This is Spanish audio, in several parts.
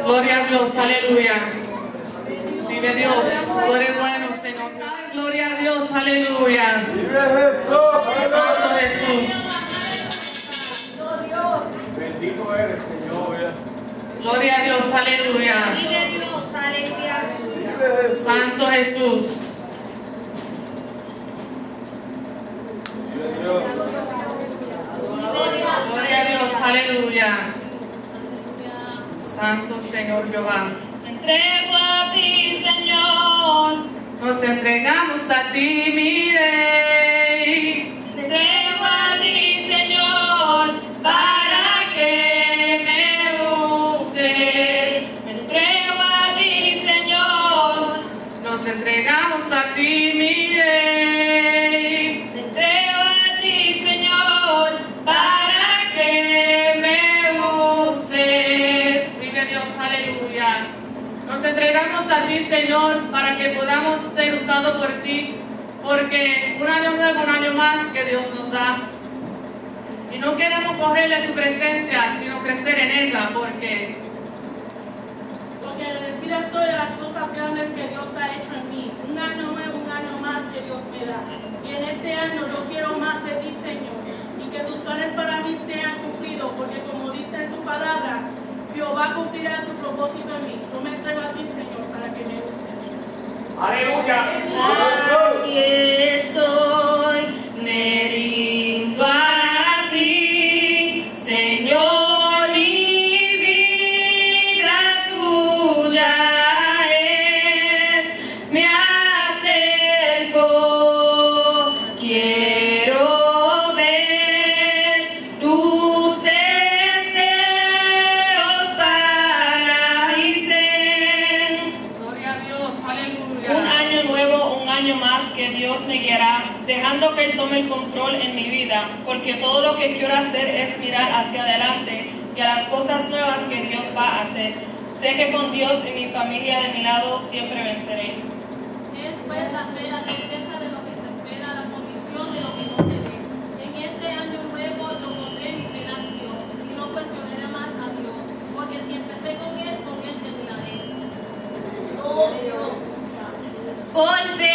Gloria a Dios, aleluya. Vive Dios, tú eres bueno, Señor. Gloria a Dios, aleluya. Santo Jesús. Bendito eres, Señor. Gloria a Dios, aleluya. Vive Dios, aleluya. Santo Jesús. Gloria a Dios, aleluya. Santo Señor Jehová. Me entrego a ti, Señor. Nos entregamos a ti, mi Rey. Me entrego a ti, Señor, para que me uses. Me entrego a ti, Señor. Nos entregamos a ti, mi Rey. Me entrego a ti, Señor, para que me uses. Vive Dios, aleluya. Nos entregamos a ti, Señor, para que podamos ser usados por ti, porque un año nuevo, un año más que Dios nos da. Y no queremos correrle su presencia, sino crecer en ella, porque agradecida estoy de las cosas grandes que Dios ha hecho en mí. Un año nuevo, un año más que Dios me da. Y en este año yo quiero más de ti, Señor. Y que tus planes para mí sean cumplidos, porque como dice en tu palabra, Jehová cumplirá su propósito en mí. Yo me entrego a ti, Señor, para que me uses. Aleluya. Aquí estoy, me rindo a ti, Señor, mi vida tuya es, me acerco, quiero ver tus deseos paraíces. gloria a Dios, Un aleluya. año nuevo, un año más que Dios me guiará, dejando que Él tome el control en mi vida, porque todo lo que quiero hacer es mirar hacia adelante y a las cosas nuevas que Dios va a hacer. Sé que con Dios y mi familia de mi lado siempre venceré. Es pues la fe, la certeza de lo que se espera, la convicción de lo que no se ve. En este año nuevo yo pondré mi fe en acción y no cuestionaré más a Dios, porque si empecé con Él terminaré. Por fe,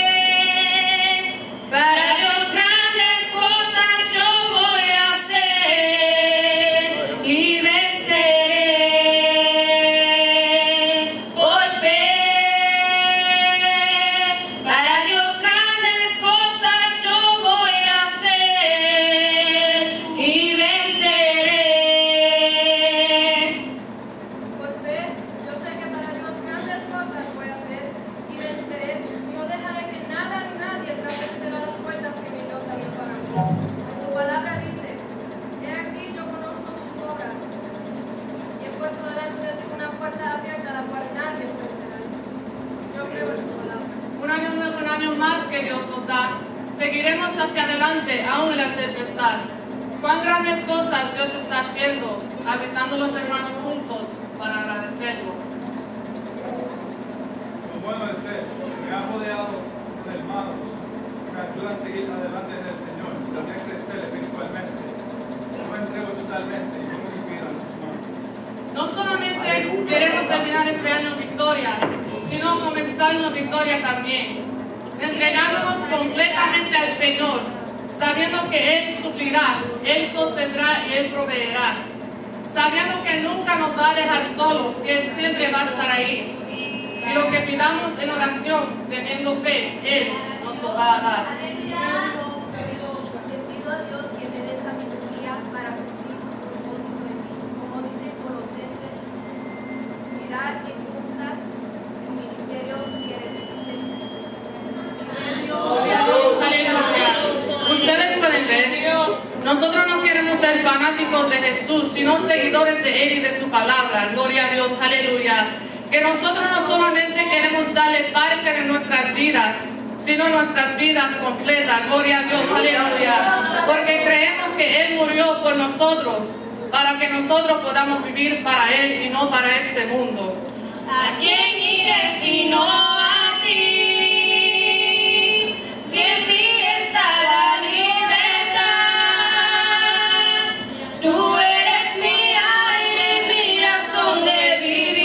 para Dios grandes cosas yo voy a hacer y venceré. Por fe, para Dios grandes cosas yo voy a hacer y venceré. Por fe, yo sé que para Dios grandes cosas voy a hacer y venceré, y no dejaré que nada ni nadie atravesará las puertas que mi Dios abrió para mí. En su palabra dice: He aquí yo conozco tus obras, y he puesto delante de ti una puerta abierta, la cual nadie puede cerrar. Yo creo en su palabra. Un año nuevo, un año más que Dios nos da. Seguiremos hacia adelante, aún en la tempestad. Cuán grandes cosas Dios está haciendo, habitando los hermanos juntos para agradecerlo. Lo bueno de ser, me ha rodeado de hermanos que me ayudan a seguir adelante en el Señor, también crecer espiritualmente. Yo me entrego totalmente y pongo mi vida en sus manos. No solamente queremos terminar este año en victoria, sino comenzarlo en victoria también, entregándonos completamente al Señor, sabiendo que Él suplirá, Él sostendrá y Él proveerá, sabiendo que nunca nos va a dejar solos, que Él siempre va a estar ahí. Y lo que pidamos en oración, teniendo fe, Él nos lo va a dar. Le pido a Dios que me dé sabiduría para cumplir su propósito en mí. Como dice en Colosenses, mirar que cumplas el ministerio que eres Gloria a Dios, aleluya. Ustedes pueden ver, nosotros no queremos ser fanáticos de Jesús, sino seguidores de Él y de su palabra. Gloria a Dios, aleluya. Que nosotros no solamente queremos darle parte de nuestras vidas, sino nuestras vidas completas. Gloria a Dios, aleluya. Porque creemos que Él murió por nosotros, para que nosotros podamos vivir para Él y no para este mundo. ¿A quién iré sino a ti? Si en ti está la libertad, tú eres mi aire y mi razón de vivir.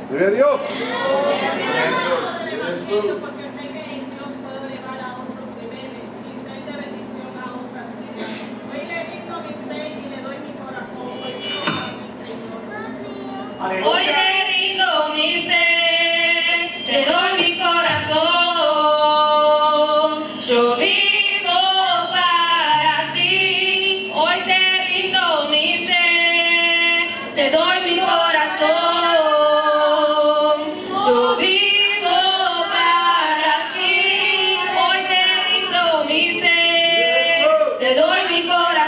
Gloria a Dios. Porque sé que en Dios puedo llevar a otros niveles y ser de bendición a otras vidas. Hoy le rindo mi ser y le doy mi corazón. Hoy digo a mi Señor. Hoy le rindo mi ser, te doy mi corazón. Yo vivo para ti. Hoy te rindo mi ser, te doy mi corazón. Yo vivo para ti. Hoy te rindo mi ser, te doy mi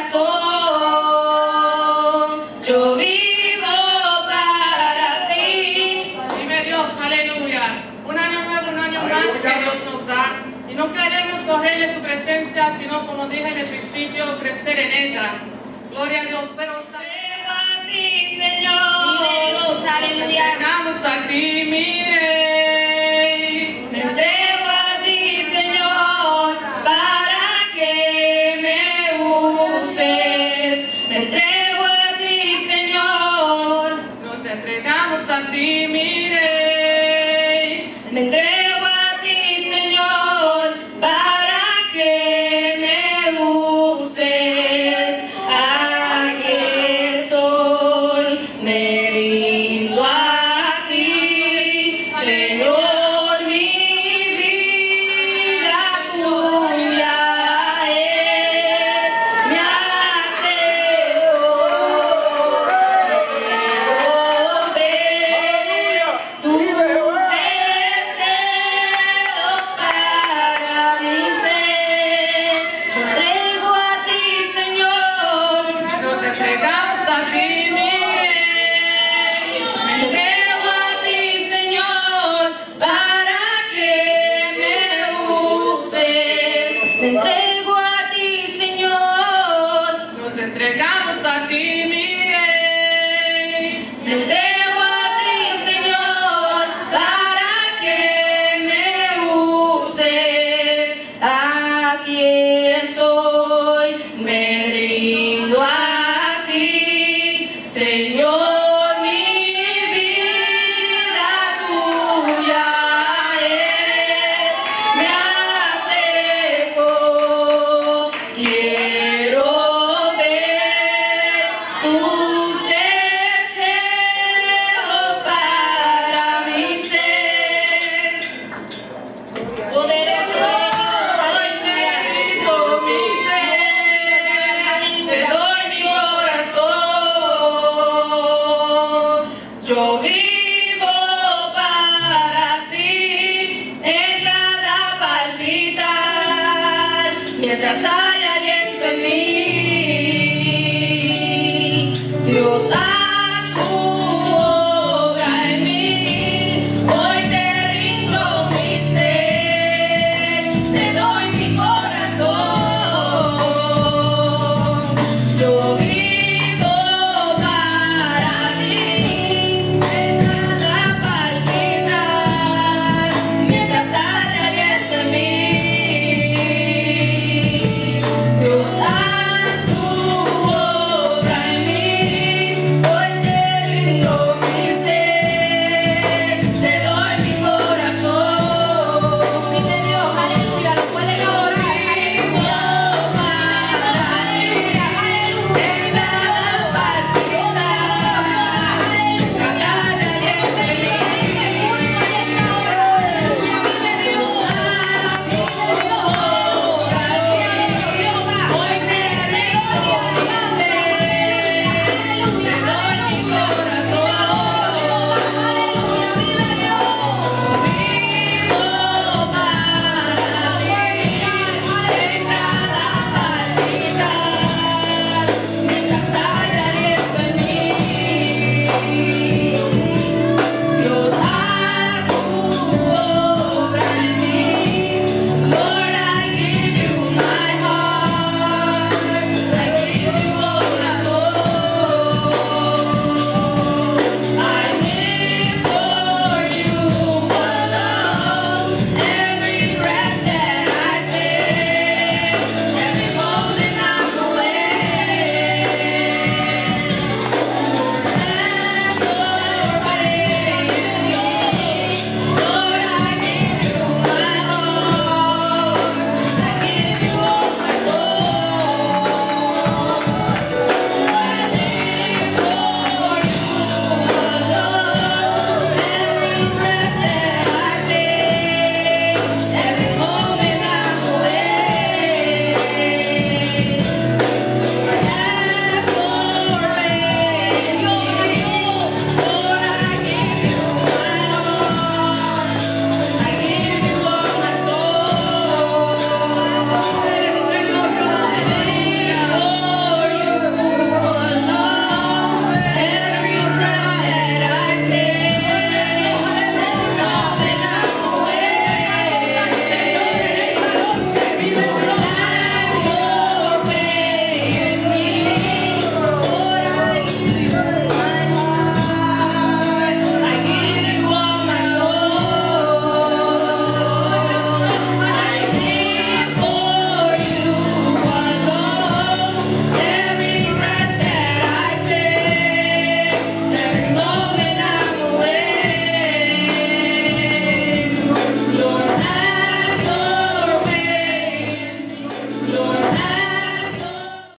corazón. Yo vivo para ti. Dime Dios, aleluya. Un año nuevo, un año más que Dios nos da. Y no queremos cogerle su presencia, sino como dije en el principio, crecer en ella. Gloria a Dios, pero Entrego a ti, Señor. Vive Dios, aleluya. entregamos a ti, mire. Me entrego a ti, Señor, para que me uses. Me entrego a ti, Señor. Nos entregamos a ti, mire.